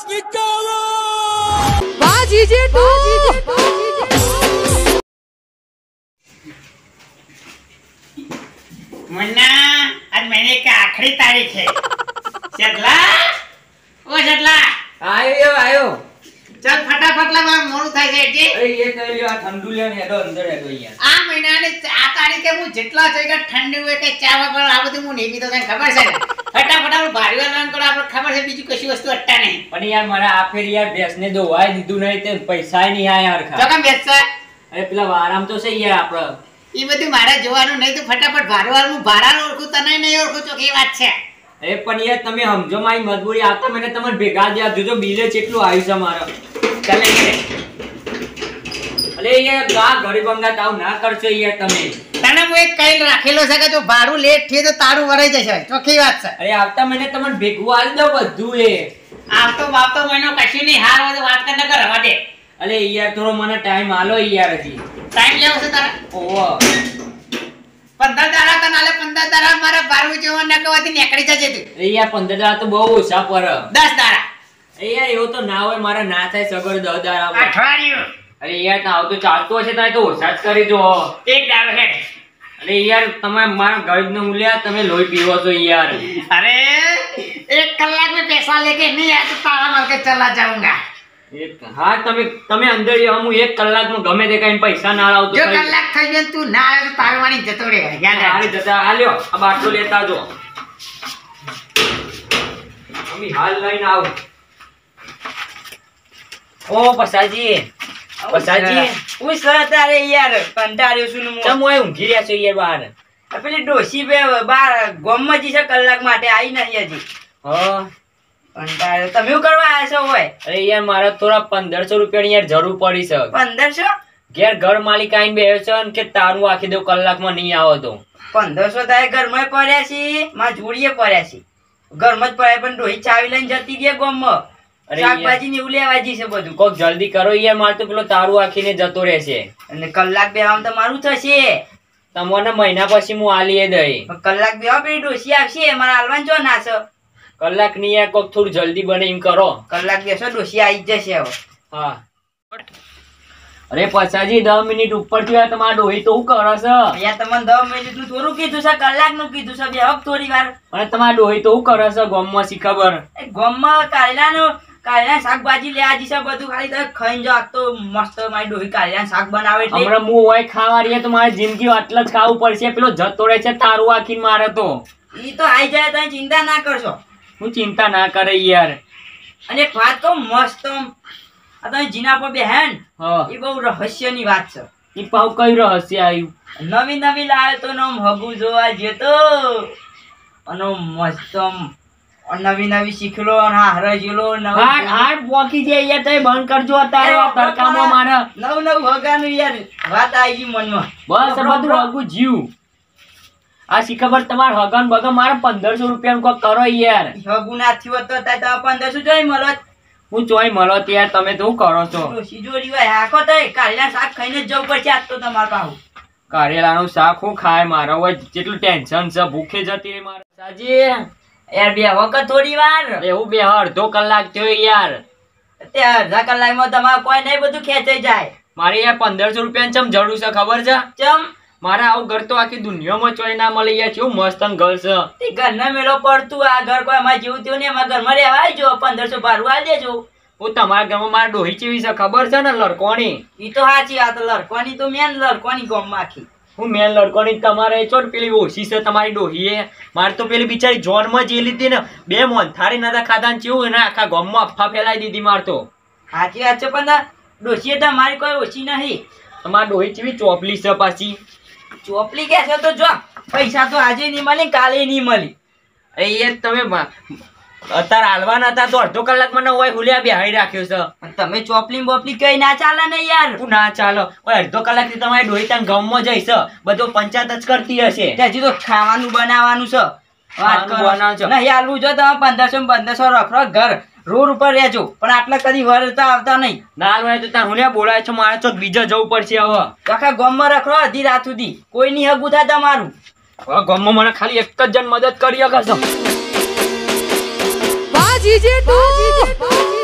मुन्ना आज महीने की आखिरी तारीख है। चटला आयो चल फटाफट लगा मोड़ થાય છે કે અરે એ કઈ લ્યો આ ઠંડુ લ્યો ને એડો અંદર એડો યાર આ મહિનાની આ તારીખે હું જેટલા જોઈગા ઠંડી હોય કે ચા વગર આ બધું હું નહીં પીતો તને ખબર છે ને ફટાફટ આપણે ભારી વાળાને કરો આપણે ખબર છે બીજી કશી વસ્તુ અટ્ટા નહીં પણ યાર મારા આ ફેર યાર બેસને દોવાય દીધું નહીં તે પૈસાય નહીં આ યાર ખા તો કેમ બેસશે અરે પેલા આરામ તો છે યાર આપણે ઈ બધું મારે જોવાનું નહીં તો ફટાફટ ભારવાળનું ભાડાનું ઓળખું તને નહીં ઓળખું તો કે વાત છે અરે પણ યાર તમે સમજો મારી મજબૂરી આવતા મને તમને ભેગા દે જોજો બિલે કેટલું આવ્યું છે મારા ચાલે અરે યાર ગા ગરીબ અંગાત આવ ના કરશો યાર તમે તને હું એક કઈ રાખેલો છે કે જો ભાડું લેટ થયે તો તારું વરાઈ જશે ચોખ્ખી વાત છે અરે આવતા મને તમને ભેગું આલી દો બધું એ આવતો બાપતો મહિનો કશું નહીં હાર હોય તો વાત કર ન કર રવા દે અરે યાર થોડો મને ટાઈમ આલો યાર હજી ટાઈમ લેવો છે તારે ઓહો 15 દાડા તને આલે 15 દાડા મારા ભાડું જેવો ન કવાથી નીકળી જજે તું અરે યાર 15 દાડા તો બહુ ઓછા પર 10 દાડા અરે યાર એવું તો ના હોય મારા ના થાય સગર 10 દાડા અઠવાડિયું અરે યાર ના આવ તો ચાલતો હશે તો ઓછા જ કરી દો એક દાડો હે અરે યાર તમે મારા ગરીબને મૂલ્યા તમે લોહી પીવો છો યાર अरे 1 कलाक में पैसा लेके नहीं आया तो ताला मार के चला जाऊंगा હા તમે અંદર હું 1 કલાકમાં ગમે તે કઈ પૈસા ના લાવતો જો કલાક થઈ ગયો તું ના આવ્યો તો તારવાણી જતો રે યાદ રાખ જતા આલ્યો આ બાટલો લેતા જો અમી હાલ લઈને આવ ઓ પસાજી હું સર તારે યાર કંટાળ્યો છું ને તમ ઓય ઊંઘી રહ્યા છો યાર બહાર પેલી ડોસી બે બાર ગોમમાં જી છે કલાક માટે આવી નહીં હજી હા કંટાળ્યો તમે શું કરવા આવ્યા છો હોય અરે યાર મારે થોડા 1500 રૂપિયાની યાર જરૂર પડી છે 1500 ઘેર ઘર માલિક આઈને બેહ્યો છે ને કે તારું આખી દો કલાકમાં નહીં આવો તો 1500 તારે ઘરમાં પડ્યા છે માં જોડીએ પડ્યા છે ઘરમાં જ પડ્યા પણ ડોહી ચાવી લઈને જતી ગયા ગોમમાં શાકભાજી ને એવું લેવા જી છે બધું કોક જલ્દી કરો યાર મારે તો પેલો તારું આખીને જતો રહેશે અને કલાક બેવામાં તો મારું થશે તમને મહિના પછી હું આલીએ દઈ કલાક બેવા પેલી ડોસી આવશે મારા હાલવાન જો ના છે કલાક ની યાર કોક થોડું જલ્દી બને એમ કરો કલાક બેસો ડોસી આવી જશે હવે હા અરે પછાજી 10 મિનિટ ઉપર થયા તમારા ડોહી તો શું કરે છે યાર તમને 10 મિનિટ નું થોડું કીધું છે કલાક નું કીધું છે બે હક થોડી વાર અને તમારા ડોહી તો શું કરે છે ગામમાં શી ખબર ગામમાં કારેલા શાકભાજી લેવા જશે બધું ખાલી તમે ખાઈને જાવ તો મસ્ત મારી ડોહી કારેલા શાક બનાવે એટલે હમણાં હું હોય ખાવા રહીએ તો મારી જિંદગી આટલા જ ખાવું પડશે પેલો જતો રહે છે તારું આખીને મારે તો ઈ તો આવી જાય તમે ચિંતા ના કરશો હું ચિંતા ના કરે યાર અને એક વાત કહું મસ્ત આ તમે જીના પર બેહેન હા એ બહુ રહસ્યની વાત છે ઈ પાવ કઈ રહસ્ય આવ્યું નવી લાવે તો નમ હગુ જોવા જતો અને મસ્ત નવી શીખલો અને હારે જેલો હાટ બોકી જાય યાર તમે બંધ કરજો અત્યારે તડકામાં મારે નવ હગાનું યાર વાત આવી ગઈ મનમાં બસ બધું હગું જીવ આ શી ખબર તમાર હગન બગન મારે 1500 રૂપિયા કોક કરો યાર હગુ ના થયો તો તમે 1500 જોઈ મળત હું ચોય મળો ત્યારે તમે તો કરો છો જોડી હોય આખો તો કારેલા શાક ખાઈને જ જવું પડશે આજ તો તમારે પાહુ કારેલાનું શાક હું ખાય મારા હોય જેટલું ટેન્શન છે ભૂખે જતી રહી મારે સાજી યાર બે વખત થોડી વાર એવું બે અડધો કલાક થયો યાર તે અડધા કલાકમાં તમારે કોઈ નહીં બધું ખેંચાઈ જાય મારે યાર 1500 રૂપિયા ચમ જરૂર છે ખબર છે ચમ મારા આવું ઘર તો આખી દુનિયામાં ચોય ના મળે યાર કેવું મસ્ત ઘર છે તે ઘરના મેળો પડતું આ ઘર કોઈ અમારે જેવું થયું ને અમારા ઘરમાં રહેવા આવજો 1500 ભાડું આલી દેજો હું તમારા ઘરમાં મારા ડોહી ચેવી છે ખબર છે ને લડકોણી ઈ તો સાચી વાત લડકોની તો મેન લડકોની ગામમાં આખી હું મેન લડકોની તમારે ચોટ પેલી ઓછી છે તમારી ડોહીએ મારે તો પેલી બિચારી જોનમાં જે લીધી ને 2 મોંથારી નતા ખાધા ને ચેવું ને આખા ગામમાં અફા ફેલાઈ દીધી માર તો સાચી વાત છે પણ ડોશીએ તો મારી કોઈ ઓછી નહીં તમારી ડોહી ચેવી ચોપલી છે પાછી ચોપલી કે છે તો જો પૈસા તો આજે નહીં મળી કાલે નહીં મળી અરે યાર તમે અત્યારે હાલવાના હતા તો અડધો કલાકમાં ન હોય હુલિયા બેહાઈ રાખ્યો છે તમે ચોપલી બોપલી કઈ ના ચાલે ને યાર હું ના ચાલો ઓય અડધો કલાકથી તમારી ડોહી ત્યાં ગામમાં જઈશ બધો પંચાયત જ કરતી હશે હજી તો ખાવાનું બનાવવાનું છે વાત કરો નહીં આલવું જો તમે 1500 રખડો ઘર રોડ ઉપર રહેજો પણ આટલા કદી વરતા આવતા નહીં ના હોય તો ત્યાં હુલિયા બોલાય છે મારે તો બીજા જવું પડશે હવે આખા ગામમાં રખડો અધી રાત સુધી કોઈ નહીં હગું થાય તમારું હવે ગામમાં મને ખાલી એક જ જણ મદદ કરી શકે છે જીજે તું